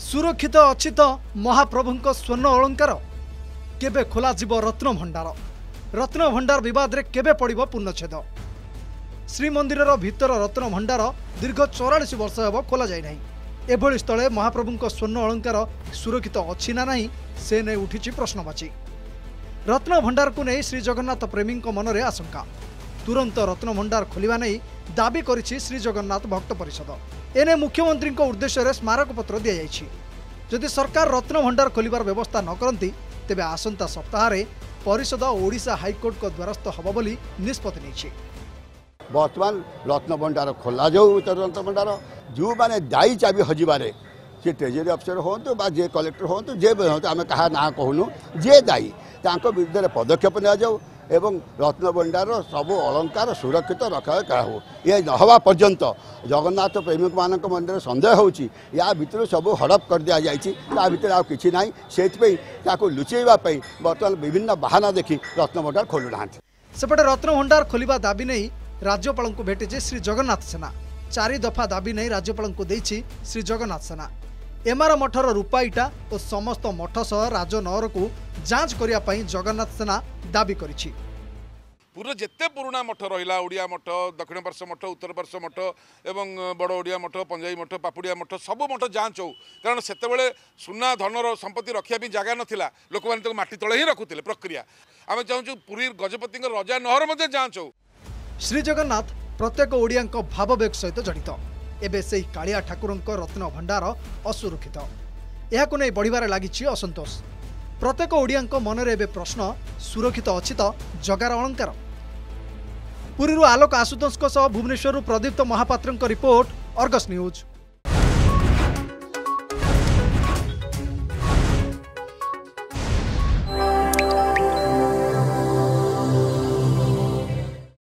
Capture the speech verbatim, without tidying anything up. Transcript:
सुरक्षित अच्छी तो महाप्रभु स्वर्ण अलंकार केबे खोला जीव रत्न भंडार रत्न भंडार विवाद रे केबे पड़िबो पूर्णछेद श्रीमंदिर भीतर रत्न भंडार दीर्घ चौरालीस वर्ष हेब खोला जाय नाही एभली स्थले महाप्रभु स्वर्ण अलंकार सुरक्षित अच्छी ना नहीं से नहीं उठी प्रश्नवाची रत्न भंडार को नहीं श्री जगन्नाथ प्रेमी मन में आशंका तुरंत रत्न भंडार खोलिबा नहीं दाबी करिछि श्री जगन्नाथ भक्त परिषद एने मुख्यमंत्री उद्देश्य स्मारक पत्र दि जाइछि जदि सरकार रत्न भंडार खोलिबार व्यवस्था न करती तेबे आसंता सप्ताह परिषद ओडिशा हाईकोर्ट को द्वारस्थ हब बोली निष्पत्ति नैछि। बर्तमान रत्न भंडार खोला जाऊ रत्न भंडार जो मैंने दायी चाबी हजिबारे से ट्रेजरी अफिसर हूँ बा जे कलेक्टर हूँ जे हूँ आम क्या ना कहूनु जे दायी विरुद्ध में पदक्षेप नियाजाऊ एवं रत्न भंडार सब अलंकार सुरक्षित रखा हो ये नहवा पर्यंत जगन्नाथ प्रेमी मान मंदिर सन्देह होची या भितर सब हड़प कर दि जाए भितर आ कि ना से लुचेवाई बर्तमान विभिन्न बाहाना देखी रत्न भंडार खोलुना सेपटे रत्न भंडार खोलिबा दाबी नहीं राज्यपाल को भेटिचे श्री जगन्नाथ सेना चारि दफा दाबी नहीं राज्यपाल को देछि श्री जगन्नाथ सेना एमार मठर रूपा इटा और समस्त मठ सह राजनगर को जांच करिया पई जगन्नाथ सेना दाबी करिछि। पूरा जिते पुराणा मठ रहा ओडिया मठ दक्षिण पार्श्व मठ उत्तर पार्श्व मठ एवं बड़ ओडिया मठ पंजाबी मठ पापुड़िया मठ सब मठ जांच हो कारण से सुना धनर संपत्ति रखा जगह नाला लोक मैंने माटी तले ही रखुले प्रक्रिया आम चाहूँ पुरी गजपति रजा नहर जांच हो। श्री जगन्नाथ प्रत्येक ओडिया भाववेग सहित जड़ित एबे से कालिया ठाकुर रत्न भंडार असुरक्षित यह नहीं बढ़िबार लगी असंतोष प्रत्येक ओडिया मनरे एबे प्रश्न सुरक्षित अच्छी तो जगार अलंकार। पुरी आलोक आशुतोष भुवनेश्वर प्रदीप्त महापात्र रिपोर्ट अर्गस न्यूज।